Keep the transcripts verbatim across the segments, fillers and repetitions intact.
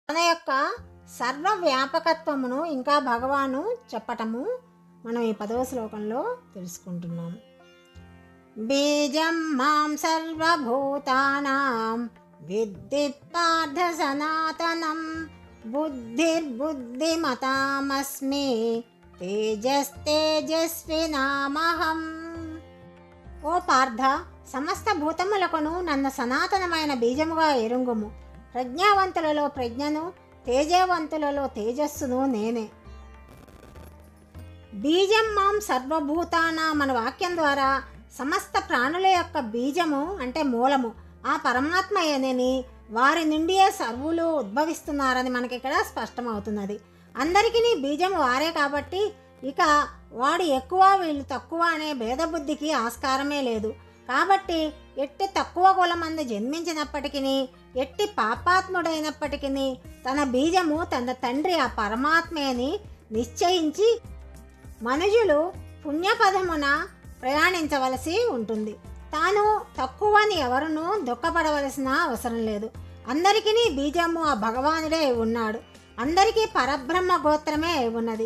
తన యొక్క సర్వవ్యాపకత్వమును ఇంకా భగవాను చెప్పటము మనం ఈ పదవ శ్లోకంలో తెలుసుకుంటున్నాము. బీజం మాం సర్వభూతానాం విద్ధి పార్థ సనాతనం బుద్ధిర్బుద్ధిమతామస్మి తేజస్తేజస్వినామహం. ఓ పార్థ, సమస్త భూతములకును నన్ను సనాతనమైన బీజముగా ఎరుంగుము. ప్రజ్ఞావంతులలో ప్రజ్ఞను, తేజవంతులలో తేజస్సును నేనే. బీజం మాం సర్వభూతానాం మన వాక్యం ద్వారా సమస్త ప్రాణుల యొక్క బీజము అంటే మూలము ఆ పరమాత్మయేనని, వారి నుండియే సర్వులు ఉద్భవిస్తున్నారని మనకి ఇక్కడ స్పష్టమవుతున్నది. అందరికీ బీజము వారే కాబట్టి ఇక వాడు ఎక్కువ వీళ్ళు తక్కువ అనే భేదబుద్ధికి ఆస్కారమే లేదు. కాబట్టి ఎట్టి తక్కువ కులమంది జన్మించినప్పటికీ, ఎట్టి పాపాత్ముడైనప్పటికీ తన బీజము తన తండ్రి ఆ పరమాత్మే అని నిశ్చయించి మనుషులు పుణ్యపదమున ప్రయాణించవలసి ఉంటుంది. తాను తక్కువని ఎవరునూ దుఃఖపడవలసిన అవసరం లేదు. అందరికీ బీజము ఆ భగవానుడే ఉన్నాడు. అందరికీ పరబ్రహ్మ గోత్రమే ఉన్నది.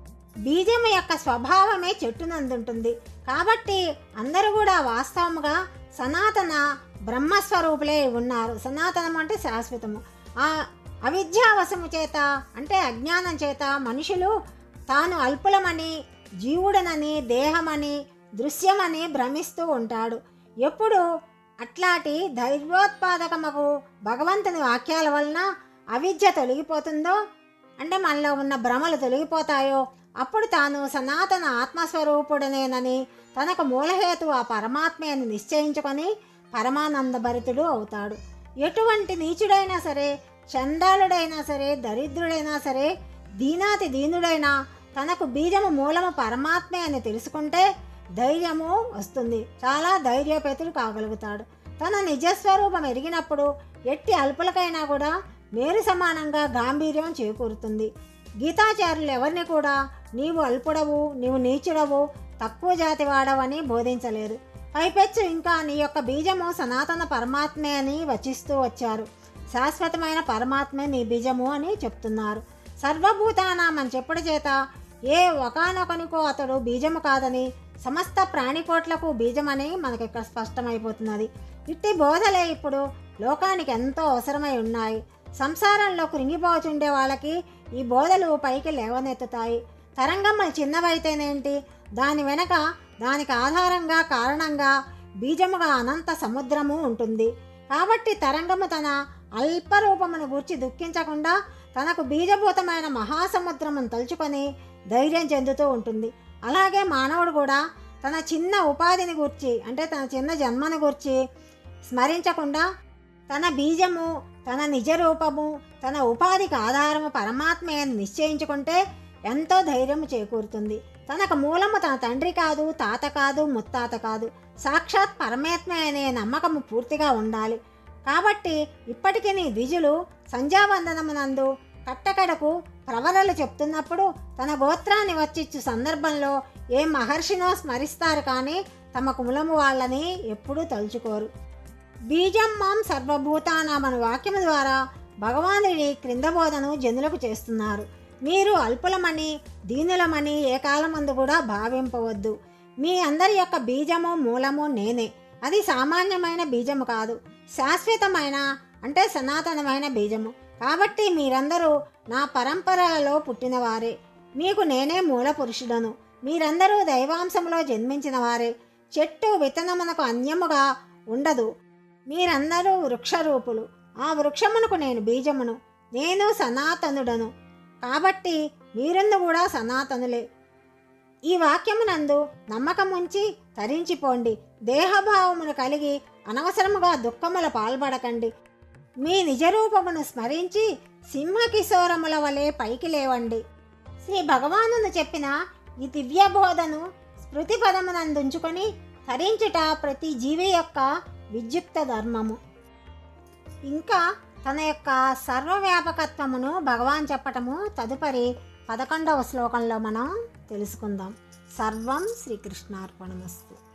బీజము యొక్క స్వభావమే చెట్టునందుంటుంది. కాబట్టి అందరూ కూడా వాస్తవముగా సనాతన బ్రహ్మస్వరూపులే ఉన్నారు. సనాతనం అంటే శాశ్వతము. ఆ అవిద్యావశము చేత అంటే అజ్ఞానం చేత మనుషులు తాను అల్పులమని, జీవుడనని, దేహమని, దృశ్యమని భ్రమిస్తూ ఉంటాడు. ఎప్పుడు అట్లాంటి ధైర్యోత్పాదకమకు భగవంతుని వాక్యాల వలన అవిద్య తొలగిపోతుందో అంటే మనలో ఉన్న భ్రమలు తొలగిపోతాయో అప్పుడు తాను సనాతన ఆత్మస్వరూపుడనేనని, తనకు మూలహేతు ఆ పరమాత్మే అని నిశ్చయించుకొని పరమానందభరితుడు అవుతాడు. ఎటువంటి నీచుడైనా సరే, చండాలుడైనా సరే, దరిద్రుడైనా సరే, దీనాతి దీనుడైనా తనకు బీజము మూలము పరమాత్మే అని తెలుసుకుంటే ధైర్యము వస్తుంది. చాలా ధైర్యోపేతుడు కాగలుగుతాడు. తన నిజస్వరూపం ఎరిగినప్పుడు ఎట్టి అల్పులకైనా కూడా మేరు సమానంగా గాంభీర్యం చేకూరుతుంది. గీతాచార్యులు ఎవరిని కూడా నీవు అల్పుడవు, నీవు నీచుడవు, తక్కువ జాతి వాడవని బోధించలేదు. పైపెచ్చు ఇంకా నీ యొక్క బీజము సనాతన పరమాత్మే అని వచిస్తూ వచ్చారు. శాశ్వతమైన పరమాత్మే నీ బీజము అని చెప్తున్నారు. సర్వభూతానాం అని చెప్పుడు చేత ఏ ఒకానొకనికో అతడు బీజము కాదని, సమస్త ప్రాణికోట్లకు బీజమని మనకి ఇక్కడ స్పష్టమైపోతున్నది. ఇట్టి బోధలే ఇప్పుడు లోకానికి ఎంతో అవసరమై ఉన్నాయి. సంసారంలో కృంగిపోచుండే వాళ్ళకి ఈ బోధలు పైకి లేవనెత్తుతాయి. తరంగమ్మలు చిన్నవైతేనేంటి, దాని వెనక దానికి ఆధారంగా కారణంగా బీజముగా అనంత సముద్రము ఉంటుంది. కాబట్టి తరంగము తన అల్పరూపమును గూర్చి దుఃఖించకుండా తనకు బీజభూతమైన మహాసముద్రమును తలుచుకొని ధైర్యం చెందుతూ ఉంటుంది. అలాగే మానవుడు కూడా తన చిన్న ఉపాధిని గూర్చి అంటే తన చిన్న జన్మను గూర్చి స్మరించకుండా తన బీజము, తన నిజరూపము, తన ఉపాధికి ఆధారము పరమాత్మే అని నిశ్చయించుకుంటే ఎంతో ధైర్యము చేకూరుతుంది. తనకు మూలము తన తండ్రి కాదు, తాత కాదు, ముత్తాత కాదు, సాక్షాత్ పరమాత్మే అనే నమ్మకము పూర్తిగా ఉండాలి. కాబట్టి ఇప్పటికీ నీ ద్విజులు సంధ్యావందనమునందు కట్టకడకు ప్రవరలు చెప్తున్నప్పుడు తన గోత్రాన్ని వచ్చిచ్చు సందర్భంలో ఏ మహర్షినో స్మరిస్తారు కానీ తమ కులము వాళ్ళని ఎప్పుడూ తలుచుకోరు. బీజం మాం సర్వభూతానాం అనే వాక్యము ద్వారా భగవానుడి క్రింద బోధను జనులకు చేస్తున్నారు. మీరు అల్పులమని, దీనులమని ఏ కాలమందు కూడా భావింపవద్దు. మీ అందరి యొక్క బీజము మూలము నేనే. అది సామాన్యమైన బీజము కాదు, శాశ్వతమైన అంటే సనాతనమైన బీజము. కాబట్టి మీరందరూ నా పరంపరలలో పుట్టినవారే. మీకు నేనే మూల పురుషుడను. మీరందరూ దైవాంశంలో జన్మించిన వారే. చెట్టు విత్తనమునకు అన్యముగా ఉండదు. మీరందరూ వృక్షరూపులు. ఆ వృక్షమునకు నేను బీజమును. నేను సనాతనుడను. కాబట్టి మీరందు కూడా సనాతనులే. ఈ వాక్యమునందు నమ్మకముంచి తరించిపోండి. దేహభావమును కలిగి అనవసరముగా దుఃఖముల పాల్పడకండి. మీ నిజరూపమును స్మరించి సింహకిశోరముల వలె పైకి లేవండి. శ్రీ భగవానును చెప్పిన ఈ దివ్యబోధను స్మృతి పదమునందుంచుకొని తరించుట ప్రతి జీవి యొక్క విద్యుక్త ధర్మము. ఇంకా తన యొక్క సర్వవ్యాపకత్వమును భగవాన్ చెప్పటము తదుపరి పదకొండవ శ్లోకంలో మనం తెలుసుకుందాం. సర్వం శ్రీకృష్ణార్పణమస్తు.